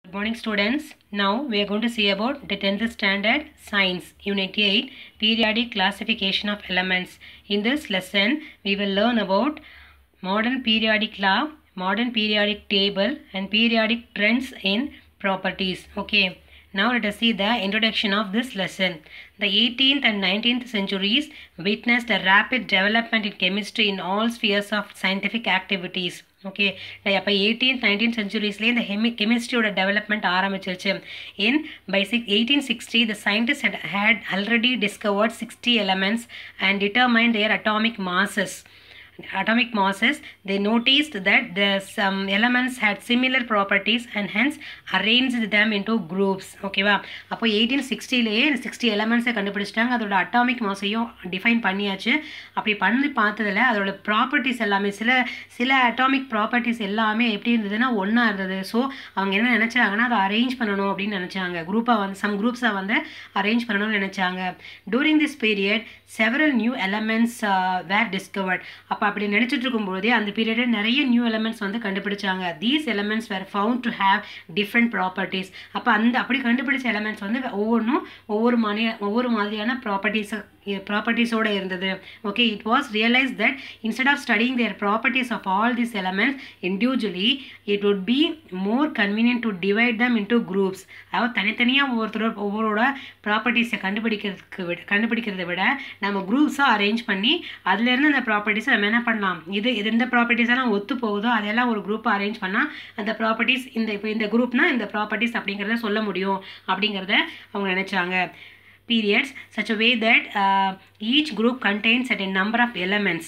Good morning students. Now we are going to see about the 10th standard science unit 8 periodic classification of elements. In this lesson we will learn about modern periodic law, modern periodic table and periodic trends in properties. Okay. Now let us see the introduction of this lesson. The 18th and 19th centuries witnessed a rapid development in chemistry in all spheres of scientific activities. Okay, அப்போ 18th 19th centuriesலேயே இந்த கெமிஸ்ட்ரியோட development ஆரம்பிச்சிருச்சு. By 1860 the scientists had already discovered 60 elements and determined their atomic masses. They noticed that some elements had similar properties and hence arranged them into groups. ஓகேவா, அப்போ 1860லேயே 60 எலமெண்ட்ஸை கண்டுபிடிச்சிட்டாங்க. அதோட atomic மாஸையும் define பண்ணியாச்சு. அப்படி பண்ணி பார்த்ததில் அதோட ப்ராப்பர்ட்டிஸ் எல்லாமே சில அட்டாமிக் ப்ராப்பர்ட்டிஸ் எல்லாமே எப்படி இருந்ததுன்னா ஒன்றா இருந்தது. ஸோ அவங்க என்ன நினச்சாங்கன்னா அதை அரேஞ்ச் பண்ணணும் அப்படின்னு நினச்சாங்க. சம் குரூப்ஸை அரேஞ்ச் பண்ணணும்னு நினச்சாங்க. During this period several new elements were discovered. அப்போ அப்படி நினச்சிட்டு இருக்கும்போதே அந்த பீரியடில் நிறைய நியூ எலமெண்ட்ஸ் கண்டுபிடிச்சாங்க. These elements were found to have different properties. அப்போ அப்படி கண்டுபிடிச்ச எலமெண்ட்ஸ் ஒவ்வொன்றும் ஒவ்வொரு மாதிரியான ப்ராப்பர்ட்டிஸோடு இருந்தது. Okay, it was realized that instead of studying their properties of all these elements individually, it would be more convenient to divide them into groups. அதாவது தனித்தனியாக ஒவ்வொருவரோட ப்ராப்பர்ட்டிஸை கண்டுபிடிக்கிறத விட நம்ம குரூப்ஸாக அரேஞ்ச் பண்ணி அதுலேருந்து அந்த ப்ராப்பர்ட்டிஸை நம்ம என்ன பண்ணலாம், இது எந்த ப்ராப்பர்ட்டிஸ் எல்லாம் ஒத்து போகுதோ அதெல்லாம் ஒரு குரூப்பாக அரேஞ்ச் பண்ணால் அந்த ப்ராப்பர்ட்டிஸ் இப்போ இந்த குரூப்னா இந்த ப்ராப்பர்ட்டிஸ் அப்படிங்கிறத சொல்ல முடியும் அப்படிங்கிறத அவங்க நினச்சாங்க. Periods such a way that each group contains certain number of elements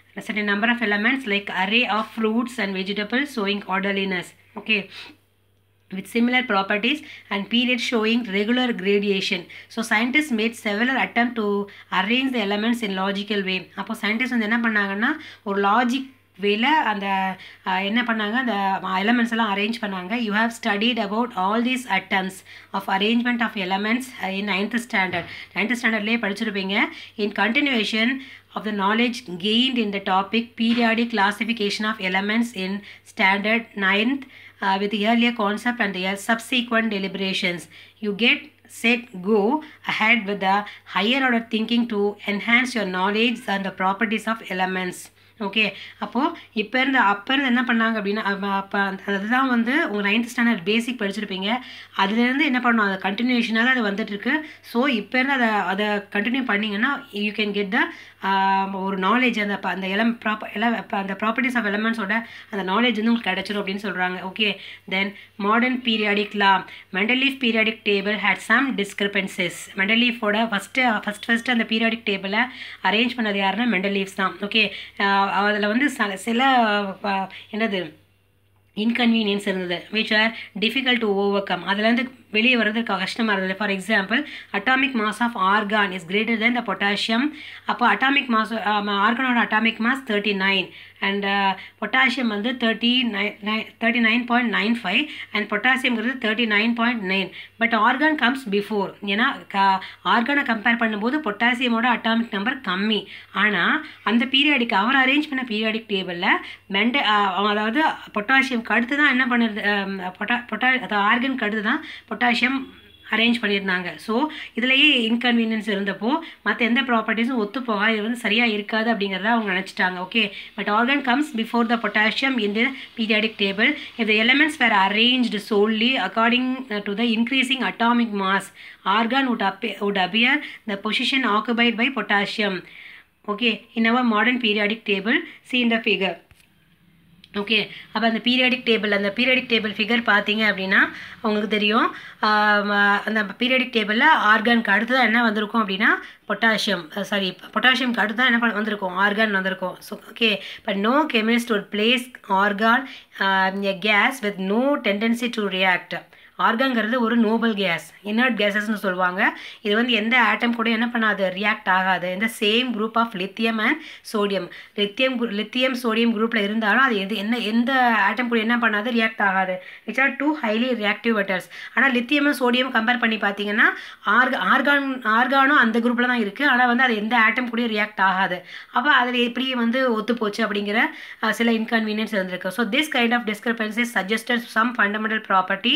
like array of fruits and vegetables showing orderliness, okay, with similar properties and periods showing regular gradation. So scientists made several attempts to arrange the elements in logical way. அப்போ scientists என்ன பண்ணாங்கன்னா ஒரு logic வேல அந்த என்ன பண்ணாங்க, அந்த elements எல்லாம் அரேஞ்ச் பண்ணாங்க. You have studied about all these atoms of arrangement of elements in 9th ஸ்டாண்டர்ட்லேயே படிச்சிருப்பீங்க. In continuation of the knowledge gained in the topic periodic classification of elements in standard 9th with the earlier concept and the subsequent deliberations, you get set go ahead with the higher order thinking to enhance your knowledge on the properties of elements. Okay, அப்போது அப்போ இருந்து என்ன பண்ணாங்க அப்படின்னா அப்போ அதுதான் உங்கள் 9th standard பேசிக் படிச்சிருப்பீங்க. அதுலேருந்து என்ன பண்ணணும், அது கண்டினியூஷனாக தான் அது வந்துட்டுருக்கு. ஸோ இப்போ இருந்து அதை கண்டினியூ பண்ணிங்கன்னா யூ கேன் கெட் த ஒரு நாலேஜ் அந்த அந்த ப்ராப்பர்ட்டிஸ் ஆஃப் எலமெண்ட்ஸோட அந்த நாலேஜ் உங்களுக்கு கிடச்சிரும் அப்படின்னு சொல்கிறாங்க. Okay, then modern periodic law, Mendeleev periodic table had some discrepancies. மெண்டலீஃபோட ஃபஸ்ட்டு அந்த பீரியாடிக் டேபிளை அரேஞ்ச் பண்ணது யாருன்னா மெண்டலீஃப்ஸ் தான். ஓகே, அதில் சில என்னது இன்கன்வீனியன்ஸ் இருந்தது which are difficult to overcome. அதுலேருந்து வெளியே வர்றதுக்கு கஷ்டமாக இருந்தது. For example, atomic mass of argon is greater than the potassium. அப்போ அட்டாமிக் மாஸ் ஆர்கானோட atomic mass 39 and potassium 39.95 and பொட்டாசியம்ங்கிறது 39.9. But argon comes before. ஏன்னா ஆர்கானை கம்பேர் பண்ணும்போது பொட்டாசியமோட அட்டாமிக் நம்பர் கம்மி. ஆனால் அந்த பீரியாடிக் அவர் அரேஞ்ச் பண்ண பீரியாடிக் டேபிளில் அதாவது பொட்டாசியம் அடுத்து தான் என்ன பண்ணுறது, ஆர்கனுக்கு அடுத்து தான் பொட்டாசியம் அரேஞ்ச் பண்ணியிருந்தாங்க. ஸோ இதுலேயே இன்கன்வீனியன்ஸ் இருந்தப்போ மற்ற எந்த ப்ராப்பர்ட்டிஸும் ஒத்து போக இது சரியாக இருக்காது அப்படிங்கிறத அவங்க நினச்சிட்டாங்க. Okay, but argon comes before the potassium in the periodic table. If the elements were arranged solely according to the increasing atomic mass, argon would appear the position occupied by potassium. Okay, in our modern periodic table, see in the figure. Okay, அப்போ அந்த periodic table figure பார்த்தீங்க அப்படின்னா உங்களுக்கு தெரியும். அந்த periodic டேபிளில் ஆர்கானுக்கு அடுத்து தான் என்ன வந்திருக்கும் அப்படின்னா பொட்டாசியம்க்கு அடுத்து தான் என்ன வந்திருக்கும், ஆர்கான் வந்திருக்கும். So okay, but no chemist would place argon a gas with no tendency to react. ஆர்கான்ங்கிறது ஒரு நோபல் கேஸ், இனர்ட் கேஸஸ்ன்னு சொல்லுவாங்க. இது எந்த ஆட்டம் கூட என்ன பண்ணாது, ரியாக்ட் ஆகாது. இந்த same group of lithium and sodium. Lithium sodium குரூப்பில் இருந்தாலும் அது எந்த ஆட்டம் கூட என்ன பண்ணாது, ரியாக்ட் ஆகாது. Which are two highly reactive metals. ஆனால் லித்தியமும் சோடியம் கம்பேர் பண்ணி பார்த்தீங்கன்னா ஆர்கானும் அந்த குரூப்பில் தான் இருக்குது. ஆனால் அது எந்த ஆட்டம் கூட ரியாக்ட் ஆகாது. அப்போ அதில் எப்படி ஒத்து போச்சு அப்படிங்கிற சில இன்கன்வீனியன்ஸ் இருந்திருக்கு. So this kind of discrepancies suggested some fundamental property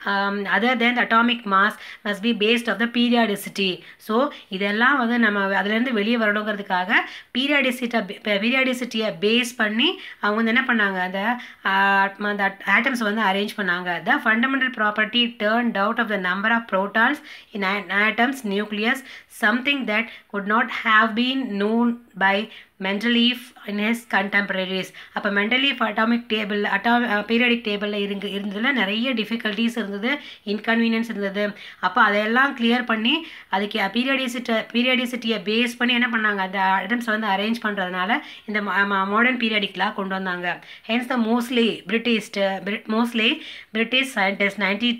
other than the atomic mass must be based of the periodicity. So இதெல்லாம் வந்து நம்ம அதுலேருந்து வெளியே வரணுங்கிறதுக்காக பீரியாடிசிட்டியை பேஸ் பண்ணி அவங்க வந்து என்ன பண்ணாங்க, அந்த ஆட்டம்ஸ் வந்து அரேஞ்ச் பண்ணாங்க. The fundamental property turned out of the number of protons in atoms nucleus, something that could not have been known by Mendeleev in his contemporaries. அப்போ மெண்டலீஃப் அட்டாமிக் டேபிள் பீரியாடிக் டேபிளில் இருந்ததில் நிறைய டிஃபிகல்ட்டிஸ் இருந்தது, inconvenience இருந்தது. அப்போ அதையெல்லாம் clear பண்ணி அதுக்கு பீரியாடிசிட்டியை base பண்ணி என்ன பண்ணாங்க, அந்த ஐட்டம்ஸ் வந்து அரேஞ்ச் பண்ணுறதுனால இந்த மாடர்ன் பீரியாடிக்லாம் கொண்டு வந்தாங்க. Hence the mostly British scientist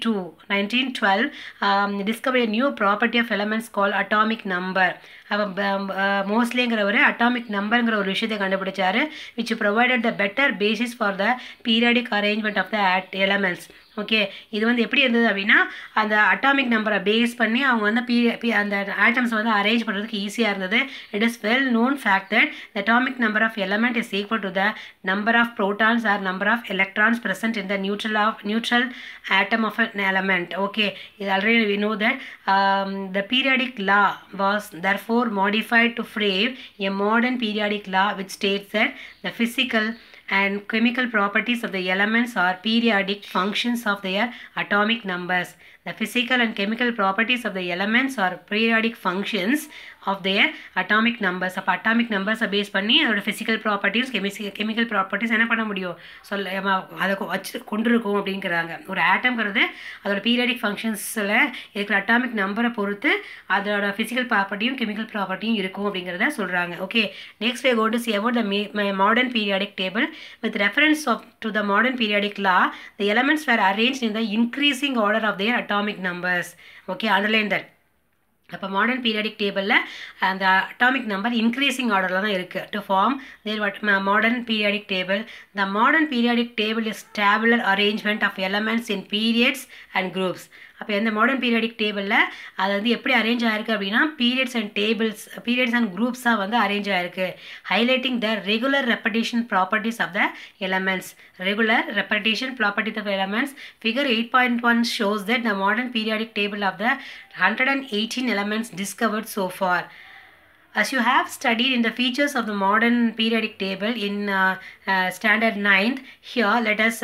1912 discovered a new property of elements called atomic number. அப்போ மோஸ்ட்லிங்கிற ஒரு அட்டாமிக் நம்பருங்கிற ஒரு விஷயத்தை கண்டுபிடிச்சாரு, which provided the better basis for the periodic arrangement of the elements. Okay, இது வந்து எப்படி இருந்தது அப்படின்னா, அந்த அட்டாமிக் நம்பரை பேஸ் பண்ணி அவங்க வந்து அந்த ஆட்டம்ஸ் வந்து அரேஞ்ச் பண்ணுறதுக்கு ஈஸியாக இருந்தது. It is well known fact that the atomic number of element is equal to the number of protons or number of electrons present in the neutral atom of an element. Okay, already we know that the periodic law was therefore modified to frame a modern periodic law which states that the physical and chemical properties of the elements are periodic functions of their atomic numbers. The physical and chemical properties of the elements are periodic functions of their atomic numbers. அப்போ atomic நம்பர்ஸை base பண்ணி அதோட physical properties chemical properties என்ன பண்ண முடியும், அதை வச்சு கொண்டிருக்கும் அப்படிங்கிறாங்க. ஒரு ஆட்டம்ங்கிறது அதோட பீரியாடிக் ஃபங்க்ஷன்ஸில் இருக்கிற அட்டாமிக் நம்பரை பொறுத்து அதோட ஃபிசிக்கல் ப்ராப்பர்ட்டியும் கெமிக்கல் ப்ராப்பர்ட்டியும் இருக்கும் அப்படிங்கிறத சொல்கிறாங்க. Okay, next we go to see about the modern periodic table. With reference to the modern periodic law, the elements were arranged in the increasing order of their atomic numbers. Okay, underline that. அப்போ modern periodic டேபிளில் அந்த atomic number increasing ஆர்டரில் தான் இருக்குது. To form their modern periodic table, the modern periodic table is tabular arrangement of elements in periods and groups. அப்போ இந்த modern periodic டேபிளில் அது வந்து எப்படி அரேஞ்ச் ஆயிருக்கு அப்படின்னா, பீரியட்ஸ் அண்ட் குரூப்ஸாக வந்து அரேஞ்ச் ஆயிருக்கு. Highlighting the regular repetition properties of the elements. Regular repetition properties of elements. Figure 8.1 shows that the modern periodic table of the 118 elements discovered so far. As you have studied in the features of the modern periodic table in standard 9th, here let us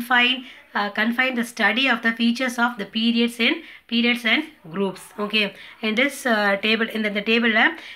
confine the study of the features of the periods and groups. Okay, in this table, in the table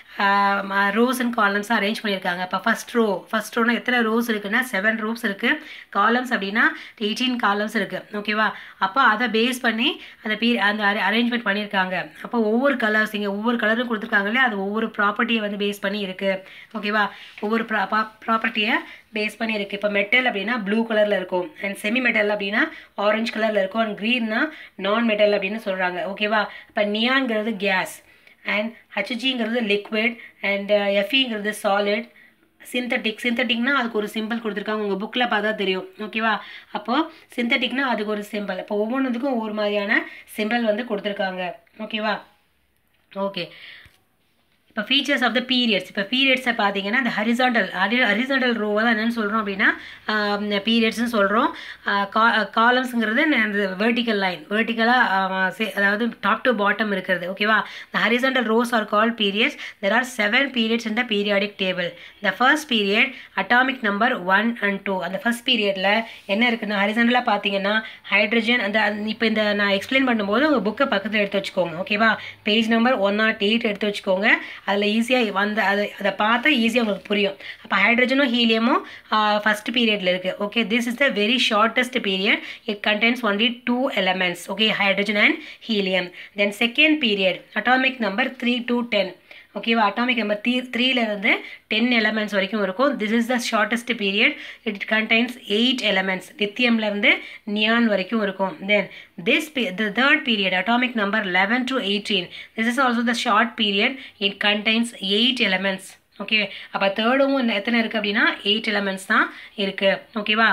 rows and columns arrange பண்ணியிருக்காங்க. இப்போ first Rona எத்தனை rose இருக்குன்னா 7 rose இருக்குது. Columns அப்படின்னா 18 columns இருக்குது. ஓகேவா, அப்போ அதை பேஸ் பண்ணி அந்த அரேஞ்ச்மெண்ட் பண்ணியிருக்காங்க. அப்போ ஒவ்வொரு கலர்ஸ் இங்கே ஒவ்வொரு கலரும் கொடுத்துருக்காங்களே, அது ஒவ்வொரு ப்ராப்பர்ட்டியை வந்து பேஸ் பண்ணி இருக்குது. ஓகேவா, ஒவ்வொரு ப்ராப்பர்ட்டியை பேஸ் பண்ணி இருக்குது. இப்போ மெட்டல் அப்படின்னா ப்ளூ கலரில் இருக்கும், அண்ட் செமி மெட்டல் அப்படின்னா ஆரஞ்சு கலரில் இருக்கும், அண்ட் க்ரீன்னா நான் மெட்டல் அப்படின்னு சொல்கிறாங்க. ஓகேவா, இப்போ நியான்ங்கிறது கேஸ், அண்ட் ஹச்ஜிங்கிறது லிக்விட், அண்ட் எஃப்இங்கிறது சாலிட், சிந்தட்டிக்னா அதுக்கு ஒரு சிம்பிள் கொடுத்துருக்காங்க, உங்கள் புக்கில் பார்த்தா தெரியும். ஓகேவா, அப்போது சிந்தட்டிக்னா அதுக்கு ஒரு சிம்பிள். இப்போ ஒவ்வொன்றுக்கும் ஒவ்வொரு மாதிரியான சிம்பிள் வந்து கொடுத்துருக்காங்க. ஓகேவா, ஓகே. இப்போ ஃபீச்சர்ஸ் ஆஃப் த பீரியட்ஸ். இப்போ பீரியட்ஸை பார்த்தீங்கன்னா இந்த ஹரிசாண்டல் ரோவை தான் என்னென்னு சொல்கிறோம் அப்படின்னா பீரியட்ஸ்னு சொல்கிறோம். காலம்ஸுங்கிறது அந்த வெர்டிக்கல் லைன், வெர்டிக்கலாக அதாவது டாப் டு பாட்டம் இருக்கிறது. ஓகேவா, the horizontal rows are called periods. There are 7 periods in the periodic table. The first period atomic number 1 and 2. அந்த ஃபர்ஸ்ட் பீரியடில் என்ன இருக்குன்னா ஹரிசாண்டலாக பார்த்தீங்கன்னா ஹைட்ரஜன். அந்த இப்போ இந்த நான் எக்ஸ்பிளைன் பண்ணும்போது உங்கள் புக்கை பக்கத்தில் எடுத்து வச்சுக்கோங்க. ஓகேவா, பேஜ் நம்பர் 108 எடுத்து வச்சுக்கோங்க. அதில் ஈஸியாக வந்து அதை பார்த்தா ஈஸியாக உங்களுக்கு புரியும். அப்போ ஹைட்ரஜனும் ஹீலியமும் ஃபஸ்ட் பீரியடில் இருக்குது. Okay, this is the very shortest period. It contains only 2 elements. Okay, hydrogen and helium. Then second period atomic number 3 to 10. ஓகேவா, அட்டாமிக் நம்பர் 3லேருந்து 10 எலமெண்ட்ஸ் வரைக்கும் இருக்கும். This is the shortest period. It contains 8 elements. லித்தியம்லேருந்து neon வரைக்கும் இருக்கும். Then the third period atomic number 11 to 18. This is also the short period. It contains 8 elements. Okay, அப்போ தேர்டும் எத்தனை இருக்குது அப்படின்னா 8 elements தான் இருக்குது. ஓகேவா,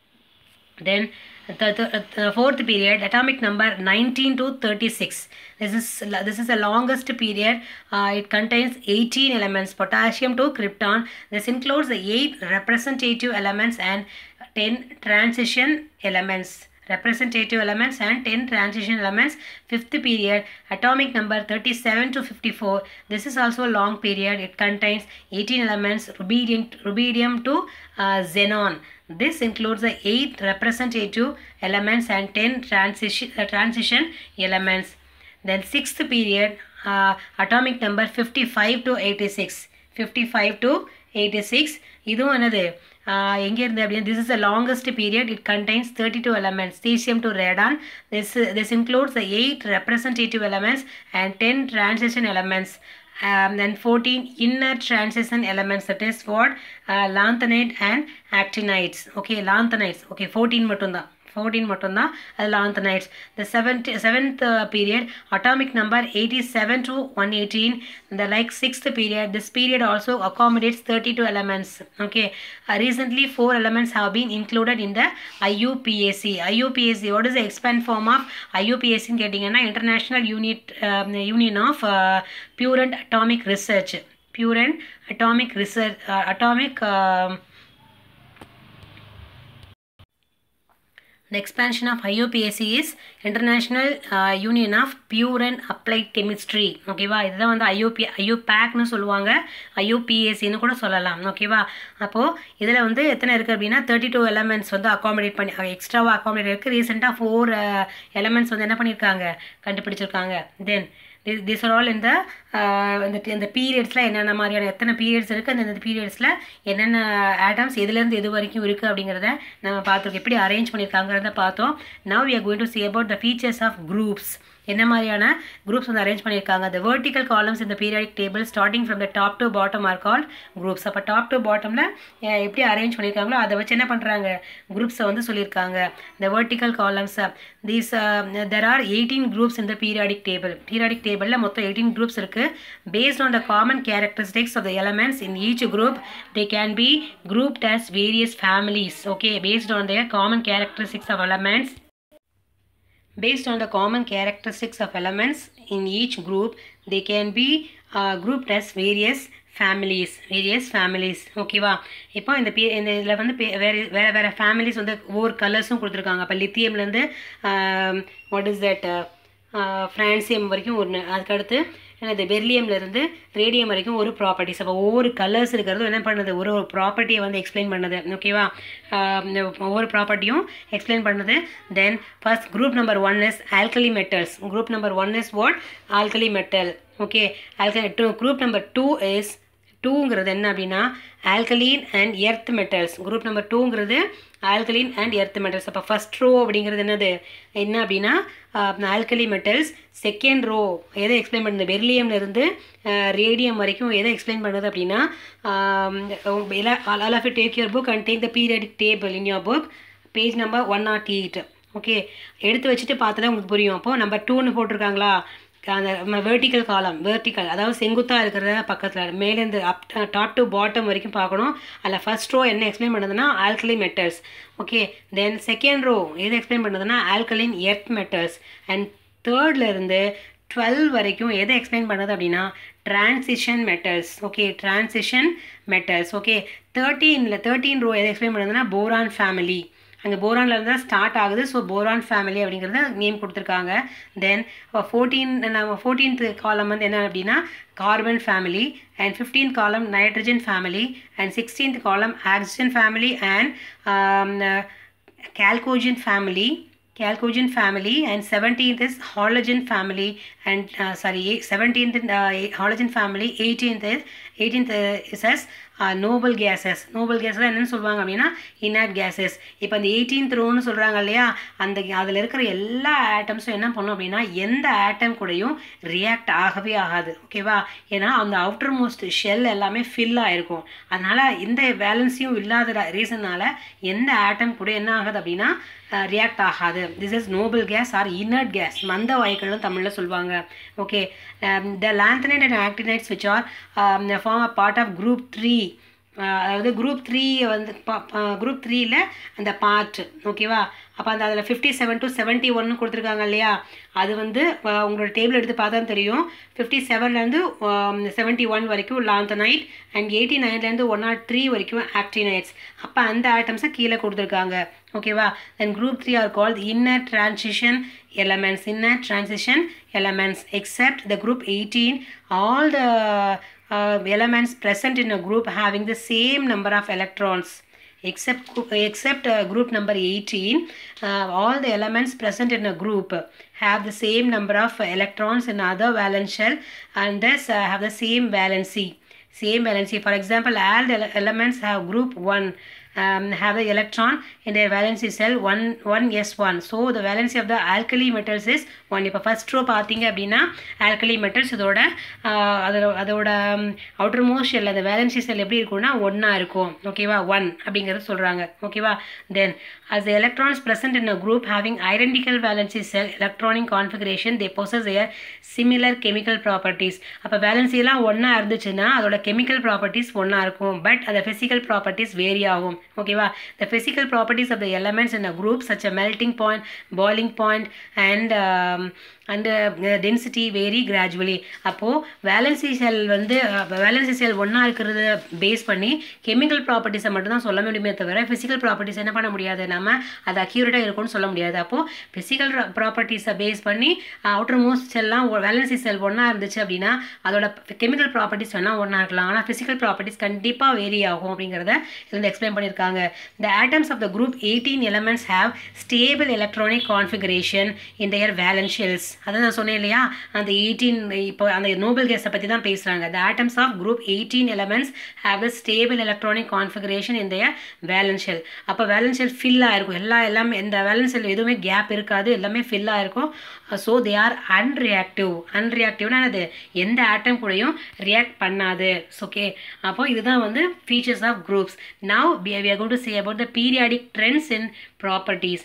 தென் the fourth period atomic number 19 to 36. This is the longest period. It contains 18 elements, potassium to krypton. This includes the 8 representative elements and 10 transition elements. representative elements and 10 transition elements. Fifth period, atomic number 37 to 54. This is also a long period. It contains 18 elements, rubidium to xenon. This includes the 8 representative elements and 10 transition elements. Then sixth period, atomic number 55 to 86. 55 to 86. இதுவும் என்னது எங்கே இருந்து அப்படின்னா this is the longest period. It contains 32 elements. Cesium to radon. This includes the 8 representative elements and 10 transition elements. Then 14 inner transition elements, that is what lanthanide and actinides. Okay, lanthanide. Okay, 14 மட்டும்தான் 14 மட்டும்தான் அது lanthanides. The seventh period, atomic number 87 to 118. The sixth period, this period also accommodates 32 elements. Okay, recently 4 elements have been included in the IUPAC. IUPAC, what is the expand form of IUPAC ன்னு கேட்டிங்கன்னா International Union of Pure and Atomic Research. Pure and Atomic Research, The expansion of IUPAC is International Union of Pure and Applied Chemistry. ஓகேவா, இதுதான் வந்து IUPACனு சொல்லுவாங்க, IUPACனு கூட சொல்லலாம். ஓகேவா, அப்போது இதில் வந்து எத்தனை இருக்குது அப்படின்னா 32 எலமெண்ட்ஸ் வந்து அகாமடேட் பண்ணி எக்ஸ்ட்ராவாக அகாமடேட் இருக்குது. ரீசெண்டாக 4 எலமெண்ட்ஸ் வந்து என்ன பண்ணியிருக்காங்க, கண்டுபிடிச்சிருக்காங்க. தென் these are all in the இந்த பீரியட்ஸில் என்னென்ன மாதிரியான எத்தனை பீரியட்ஸ் இருக்குது, அந்த பீரியட்ஸில் என்னென்ன ஆட்டம்ஸ் எதுலேருந்து எது வரைக்கும் இருக்குது அப்படிங்கிறத நம்ம பார்த்துருக்கோம். எப்படி அரேஞ்ச் பண்ணியிருக்காங்கிறத பார்த்தோம். Now we are going to see about the features of groups. என்ன மாதிரியான groups வந்து அரேஞ்ச் பண்ணியிருக்காங்க. The vertical columns in the periodic table starting from the top to bottom are called groups. அப்போ டாப் டு பாட்டமில் எப்படி arrange பண்ணியிருக்காங்களோ அதை வச்சு என்ன பண்ணுறாங்க, குரூப்ஸை வந்து சொல்லியிருக்காங்க. The vertical columns, there are 18 groups in the periodic table. Periodic tableல மொத்தம் 18 groups இருக்குது. Based on the common characteristics of the elements in each group, they can be grouped as various families. Okay, based on their common characteristics of elements. Based on the common characteristics of elements in each group, they can be grouped as various families. ஓகேவா, இப்போ இந்த இதில் வந்து வேறு families வந்து ஒவ்வொரு கலர்ஸும் கொடுத்துருக்காங்க. அப்போ லித்தியம்லேருந்து வாட் இஸ் தட் ஃப்ரான்சியம் வரைக்கும் ஒன்று, அதுக்கடுத்து என்னது பெர்லியம்லேருந்து ரேடியம் வரைக்கும் ஒரு ப்ராப்பர்ட்டிஸ். அப்போ ஒவ்வொரு கலர்ஸ் இருக்கிறதும் என்ன பண்ணுது, ஒரு ப்ராப்பர்ட்டியை வந்து எக்ஸ்பிளைன் பண்ணுது. ஓகேவா, ஒவ்வொரு ப்ராப்பர்ட்டியும் எக்ஸ்பிளைன் பண்ணுது. Then first group number 1 is alkali metals. Group number 1 is what, alkali metal. Okay, group number 2 is, 2ங்கிறது என்ன அப்படின்னா alkaline and earth metals. Group number 2ங்கிறது ஆல்கலீன் அண்ட் எர்த் மெட்டல்ஸ். அப்போ ஃபர்ஸ்ட் ரோ அப்படிங்கிறது என்ன அப்படின்னா ஆல்கலி மெட்டல்ஸ். செகண்ட் ரோ எதை explain பண்ணுது, பெர்லியம்லேருந்து ரேடியம் வரைக்கும் எதை எக்ஸ்பிளைன் பண்ணுது அப்படின்னா all of you take your book and take the periodic table in your book, page number 108. Okay, எடுத்து வச்சுட்டு பார்த்தா உங்களுக்கு புரியும். அப்போது நம்பர் 2ன்னு போட்டிருக்காங்களா, அந்த வெர்டிக்கல் காலம், வெர்டிக்கல் அதாவது செங்குத்தாக இருக்கிற பக்கத்தில் மேலேருந்து டாப் டு பாட்டம் வரைக்கும் பார்க்கணும். அதில் ஃபர்ஸ்ட் ரோ என்ன எக்ஸ்பிளைன் பண்ணுதுன்னா alkali metals. Okay, then second row எது எக்ஸ்பிளைன் பண்ணுதுன்னா ஆல்கலின் எர்த் மெட்டல்ஸ். அண்ட் தேர்ட்லேருந்து 12 வரைக்கும் எதை எக்ஸ்பிளைன் பண்ணுது அப்படின்னா transition metals. Okay, transition metals. Okay, 13 row எதை எக்ஸ்பிளைன் பண்ணுதுன்னா போரான் ஃபேமிலி. அங்கே போரானில் இருந்தால் ஸ்டார்ட் ஆகுது. ஸோ போரான் ஃபேமிலி அப்படிங்கிறத நேம் கொடுத்துருக்காங்க. தென் 14th காலம் வந்து என்ன அப்படின்னா கார்பன் ஃபேமிலி, அண்ட் 15th காலம் nitrogen family, and 16th column oxygen family and chalcogen family, and 17th is halogen family, and 17th halogen family. 18th is as noble gases. noble gases என்னன்னு சொல்லுவாங்க அப்படின்னா inert gases. இப்போ அந்த 18th ரோன்னு சொல்கிறாங்க இல்லையா, அதில் இருக்கிற எல்லா ஆட்டம்ஸும் என்ன பண்ணும் அப்படின்னா எந்த ஆட்டம் கூடயும் ரியாக்ட் ஆகவே ஆகாது. ஓகேவா, ஏன்னா அந்த அவுட்டர் மோஸ்ட் ஷெல் எல்லாமே ஃபில் ஆகிருக்கும். அதனால் இந்த பேலன்ஸையும் இல்லாத ரீசனால் எந்த ஆட்டம் கூட என்ன ஆகுது அப்படின்னா ரியாக்ட் ஆகாது. This is noble gas or inert gas, மந்த வாயுக்கள்னு தமிழில் சொல்லுவாங்க. Okay, the lanthanide and actinides which are form a part of group 3 அதாவது குரூப் 3 வந்து குரூப் 3ல் அந்த பார்ட் ஓகேவா. அப்போ அந்த அதில் 57 to 71 கொடுத்துருக்காங்க இல்லையா, அது வந்து உங்களோட டேபிள் எடுத்து பார்த்தா தெரியும். 57லேருந்து 71 வரைக்கும் லாந்தனைட் அண்ட் 89லேருந்து 103 வரைக்கும் ஆக்டினைட்ஸ். அப்போ அந்த ஆட்டம்ஸை கீழே கொடுத்துருக்காங்க ஓகேவா. Then group 3 are called inner transition elements except the group 18 all the elements present in a group having the same number of electrons except group number 18 all the elements present in a group have the same number of electrons in other valence shell and thus have the same valency. For example, all the elements have group 1 have the electron in their valency cell 1s1. So the valency of the alkali metals is 1. இப்போ first row பார்த்தீங்க அப்படின்னா alkali metals அதோட outermost shell அந்த valency shell எப்படி இருக்கும்னா 1 இருக்கும் ஓகேவா. 1 அப்படிங்கிறது சொல்கிறாங்க ஓகேவா. தென் as the electrons present in a group having identical valency cell electronic configuration they possess their similar chemical properties. அப்போ வேலன்சிலாம் 1 இருந்துச்சுன்னா அதோட கெமிக்கல் ப்ராப்பர்ட்டிஸ் 1 இருக்கும், பட் அந்த ஃபிசிக்கல் ப்ராப்பர்ட்டிஸ் வேரி ஆகும் ஓகேவா. The physical properties of the elements in a group such as melting point, boiling point and density vary gradually. அப்போது valency shell வந்து valency shell 1 இருக்கிறத பேஸ் பண்ணி கெமிக்கல் ப்ராப்பர்ட்டிஸை மட்டும் தான் சொல்ல முடியுமே தவிர ஃபிசிக்கல் ப்ராப்பர்ட்டிஸ் என்ன பண்ண முடியாது, நம்ம அது அக்யூரேட்டாக இருக்கும்னு சொல்ல முடியாது. அப்போது ஃபிசிக்கல் ப்ராப்பர்ட்டிஸை பேஸ் பண்ணி அவுட்டர் மோஸ்ட் செல்லாம் வேலன்சி செல் 1 இருந்துச்சு அப்படின்னா அதோட கெமிக்கல் ப்ராப்பர்ட்டிஸ் வேணால் 1 இருக்கலாம், ஆனால் ஃபிசிக்கல் ப்ராப்பர்ட்டிஸ் கண்டிப்பாக வேரி ஆகும் அப்படிங்கிறத இதில் எக்ஸ்பிளைன் பண்ணியிருக்காங்க. The atoms of the group 18 elements have stable electronic configuration in their valence shells. அதான் நான் சொன்னேன் இல்லையா, அந்த 18 இப்போ அந்த நோபல் கேஸை பற்றி தான் பேசுகிறாங்க. The atoms of group 18 elements have a stable electronic configuration in their valence shell. அப்போ வேலன்ஸ் ஷெல் ஃபில்லாக இருக்கும், எல்லாமே இந்த வேலன்ஸ் ஷெல் எதுவுமே கேப் இருக்காது, எல்லாமே ஃபில்லாக இருக்கும். ஸோ தே ஆர் அன்ரியாக்டிவ்னா அது எந்த ஆட்டம் கூடயும் ரியாக்ட் பண்ணாது ஓகே. அப்போ இதுதான் வந்து features of groups. Now we are going to say about the periodic trends in properties.